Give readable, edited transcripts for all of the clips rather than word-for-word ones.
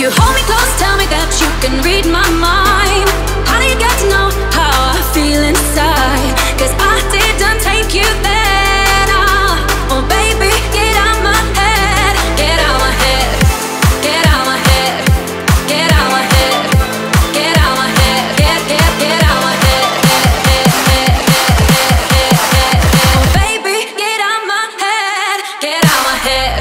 You hold me close, tell me that you can read my mind. How do you get to know how I feel inside? 'Cause I didn't take you there. Oh baby, get out my head. Get out my head. Get out my head. Get out my head. Get out my head. Get out my head. Oh baby, get out my head. Get out my head.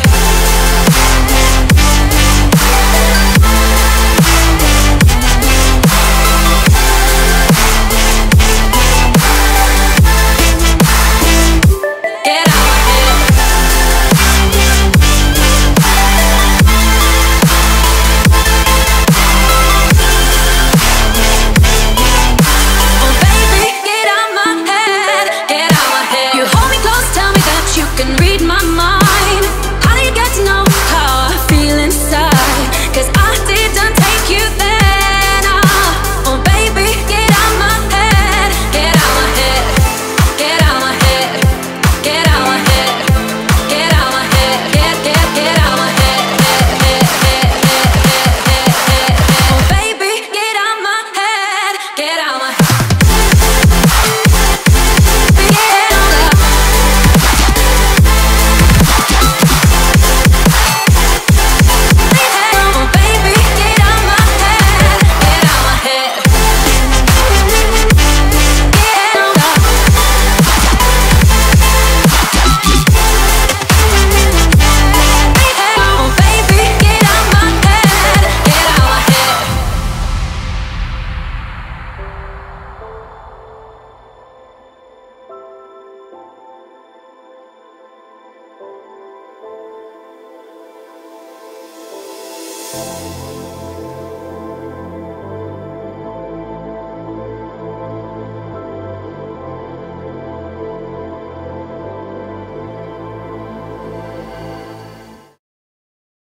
You.